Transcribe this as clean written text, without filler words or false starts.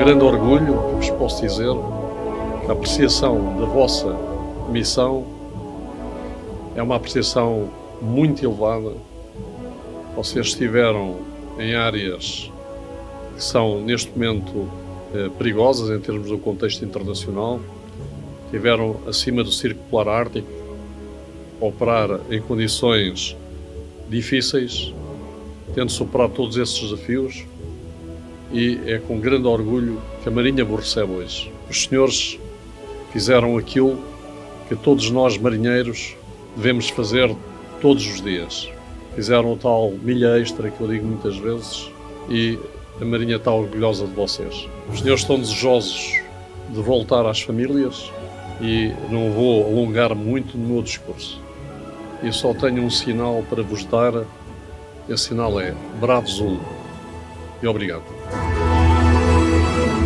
grande orgulho que vos posso dizer que a apreciação da vossa missão é uma apreciação muito elevada. Vocês estiveram em áreas que são, neste momento, perigosas em termos do contexto internacional. Estiveram acima do Círculo Polar Ártico, a operar em condições difíceis, tendo superado todos esses desafios, e é com grande orgulho que a Marinha vos recebe hoje. Os senhores fizeram aquilo que todos nós marinheiros devemos fazer todos os dias. Fizeram o tal milha extra que eu digo muitas vezes e a Marinha está orgulhosa de vocês. Os senhores estão desejosos de voltar às famílias e não vou alongar muito no meu discurso. Eu só tenho um sinal para vos dar. Esse sinal é Bravos 1. E obrigado.